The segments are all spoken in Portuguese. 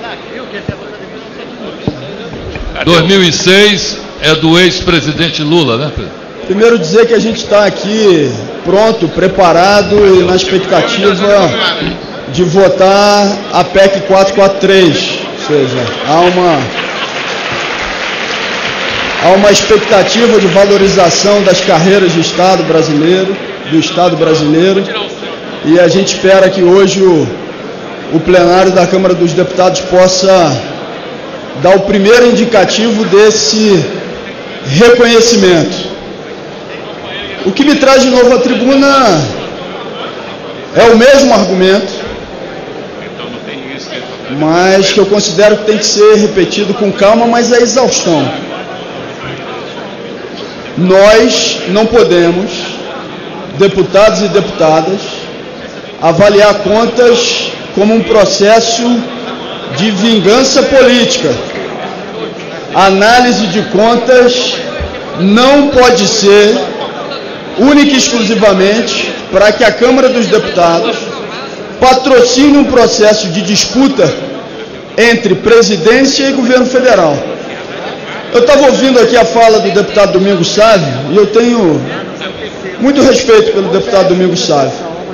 2006 é do ex-presidente Lula, né, Pedro? Primeiro dizer que a gente está aqui pronto, preparado e na expectativa de votar a PEC 443, ou seja, há uma expectativa de valorização das carreiras do Estado brasileiro, e a gente espera que hoje o plenário da Câmara dos Deputados possa dar o primeiro indicativo desse reconhecimento. O que me traz de novo à tribuna é o mesmo argumento, mas que eu considero que tem que ser repetido com calma, mas é exaustão. Nós não podemos, deputados e deputadas, avaliar contas como um processo de vingança política. A análise de contas não pode ser única e exclusivamente para que a Câmara dos Deputados patrocine um processo de disputa entre presidência e governo federal. Eu estava ouvindo aqui a fala do deputado Domingos Sávio, e eu tenho muito respeito pelo deputado Domingos Sávio.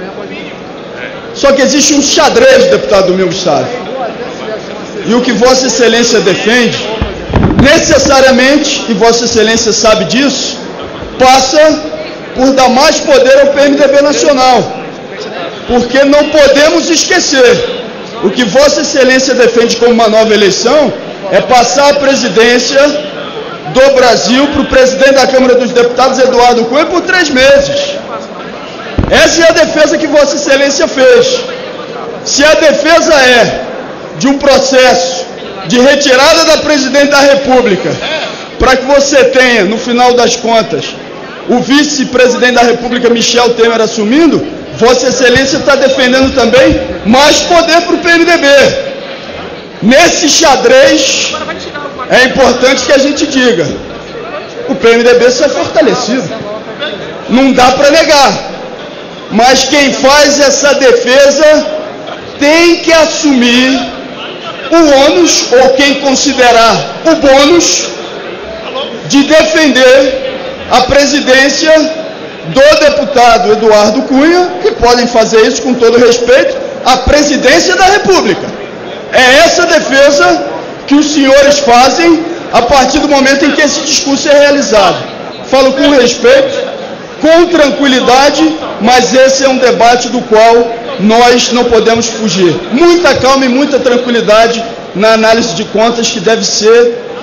Só que existe um xadrez, deputado Domingos Sávio. E o que Vossa Excelência defende, necessariamente, e Vossa Excelência sabe disso, passa por dar mais poder ao PMDB nacional. Porque não podemos esquecer, o que Vossa Excelência defende como uma nova eleição é passar a presidência do Brasil para o presidente da Câmara dos Deputados, Eduardo Cunha, por 3 meses. Essa é a defesa que Vossa Excelência fez. Se a defesa é de um processo de retirada da presidente da República, para que você tenha, no final das contas, o vice-presidente da República, Michel Temer, assumindo, Vossa Excelência está defendendo também mais poder para o PMDB. Nesse xadrez, é importante que a gente diga, o PMDB sai fortalecido. Não dá para negar. Mas quem faz essa defesa tem que assumir o ônus, ou quem considerar o bônus, de defender a presidência do deputado Eduardo Cunha, que podem fazer isso com todo respeito, a presidência da República. É essa defesa que os senhores fazem a partir do momento em que esse discurso é realizado. Falo com respeito, com tranquilidade, mas esse é um debate do qual nós não podemos fugir. Muita calma e muita tranquilidade na análise de contas que deve ser